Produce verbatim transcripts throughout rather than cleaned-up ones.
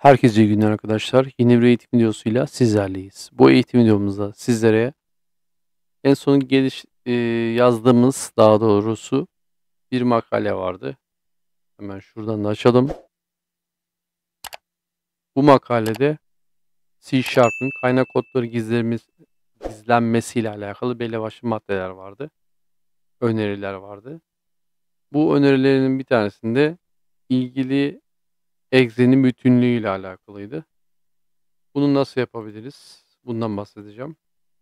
Herkese iyi günler arkadaşlar. Yeni bir eğitim videosuyla sizlerleyiz. Bu eğitim videomuzda sizlere en son geliş eee, yazdığımız daha doğrusu bir makale vardı. Hemen şuradan da açalım. Bu makalede C Sharp'ın kaynak kodları gizlenmesi, gizlenmesiyle alakalı belli başlı maddeler vardı. Öneriler vardı. Bu önerilerin bir tanesinde ilgili egzenin bütünlüğü ile alakalıydı. Bunu nasıl yapabiliriz? Bundan bahsedeceğim.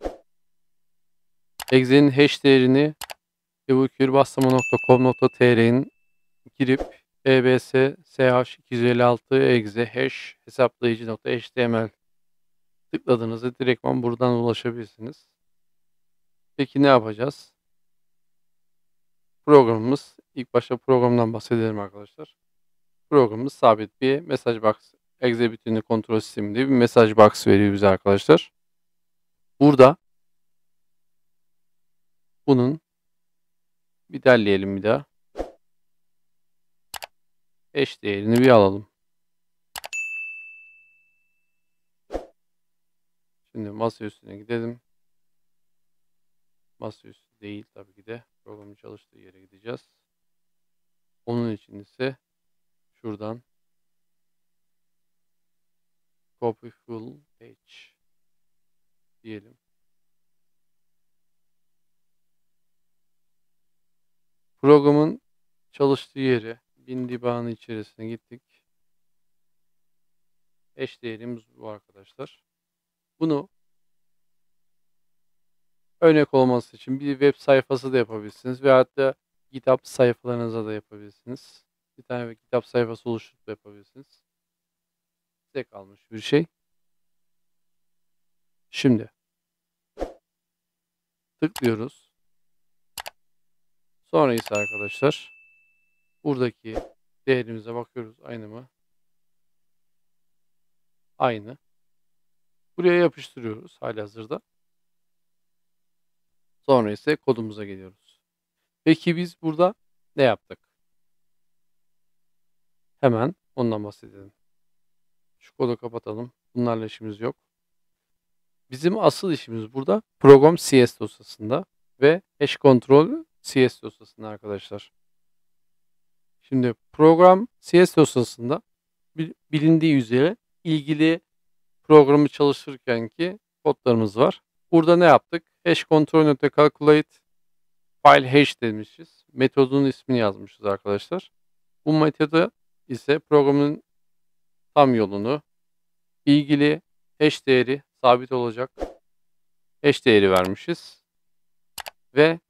Exe'nin hash değerini ebukyurbastama nokta com nokta tr'nin girip ebs sh iki yüz elli altı exe hash hesaplayıcı.html tıkladığınızda direktman buradan ulaşabilirsiniz. Peki ne yapacağız? Programımız, ilk başta programdan bahsedelim arkadaşlar. Programımız sabit bir mesaj box, exe bütünlüğü kontrol sistemi diye bir mesaj box veriyor bize arkadaşlar. Burada bunun bir derleyelim bir daha. Hash değerini bir alalım. Şimdi masa üstüne gidelim. Masaüstü değil tabii ki de programın çalıştığı yere gideceğiz. Onun için ise şuradan copy full page diyelim. Programın çalıştığı yere WinDBA'nın içerisine gittik. Hash değerimiz bu arkadaşlar. Bunu örnek olması için bir web sayfası da yapabilirsiniz veyahut da GitHub sayfalarınıza da yapabilirsiniz. Bir tane GitHub sayfası oluşturup da yapabilirsiniz. Size kalmış bir şey. Şimdi tıklıyoruz. Sonra ise arkadaşlar buradaki değerimize bakıyoruz. Aynı mı? Aynı. Buraya yapıştırıyoruz halihazırda. Sonra ise kodumuza geliyoruz. Peki biz burada ne yaptık? Hemen ondan bahsedelim. Şu kodu kapatalım. Bunlarla işimiz yok. Bizim asıl işimiz burada program C S dosyasında ve hash control C S dosyasında arkadaşlar. Şimdi program C S dosyasında bilindiği üzere ilgili programı çalıştırırken ki kodlarımız var. Burada ne yaptık? Hash control calculate file hash demişiz. Metodun ismini yazmışız arkadaşlar. Bu metoda ise programın tam yolunu, ilgili hash değeri sabit olacak hash değeri vermişiz. Ve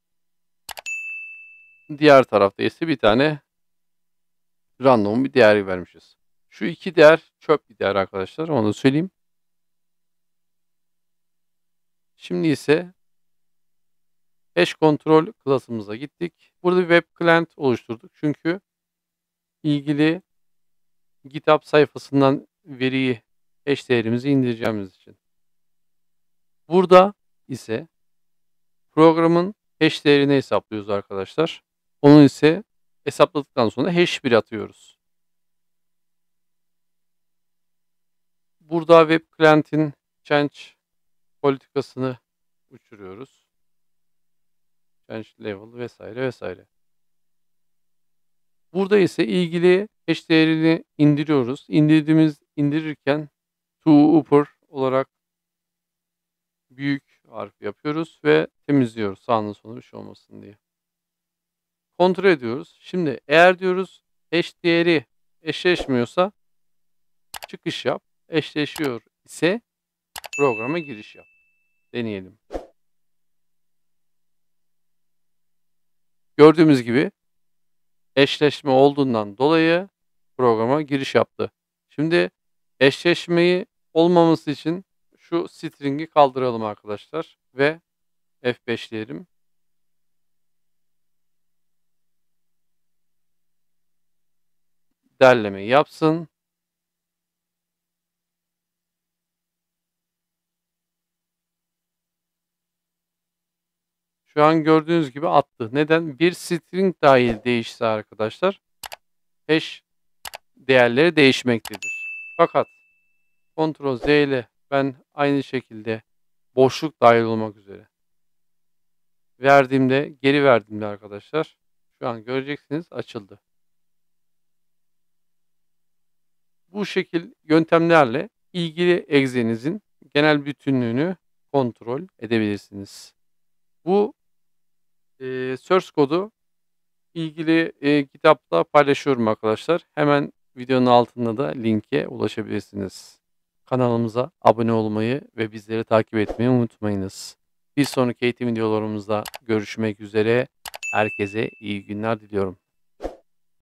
diğer tarafta ise bir tane random bir değer vermişiz. Şu iki değer çöp bir değer arkadaşlar. Onu söyleyeyim. Şimdi ise hash control klasımıza gittik. Burada bir web client oluşturduk. Çünkü ilgili GitHub sayfasından veriyi, hash değerimizi indireceğimiz için. Burada ise programın hash değerini hesaplıyoruz arkadaşlar. Onu ise hesapladıktan sonra hash bir atıyoruz. Burada web client'in change politikasını uçuruyoruz. Change level vesaire vesaire. Burada ise ilgili hash değerini indiriyoruz. İndirdiğimiz indirirken to upper olarak büyük harf yapıyoruz ve temizliyoruz sağında solunda bir şey olmasın diye. Kontrol ediyoruz. Şimdi eğer diyoruz hash değeri eşleşmiyorsa çıkış yap. Eşleşiyor ise programa giriş yap. Deneyelim. Gördüğümüz gibi eşleşme olduğundan dolayı programa giriş yaptı. Şimdi eşleşmeyi olmaması için şu string'i kaldıralım arkadaşlar ve F beş diyelim. Derlemeyi yapsın. Şu an gördüğünüz gibi attı. Neden? Bir string dahil değişse arkadaşlar hash değerleri değişmektedir. Fakat Ctrl Z ile ben aynı şekilde boşluk dahil olmak üzere verdiğimde, geri verdiğimde arkadaşlar şu an göreceksiniz açıldı. Bu şekil yöntemlerle ilgili egzenizin genel bütünlüğünü kontrol edebilirsiniz. Bu e, source kodu ilgili e, kitapta paylaşıyorum arkadaşlar. Hemen videonun altında da linke ulaşabilirsiniz. Kanalımıza abone olmayı ve bizleri takip etmeyi unutmayınız. Bir sonraki eğitim videolarımızda görüşmek üzere. Herkese iyi günler diliyorum.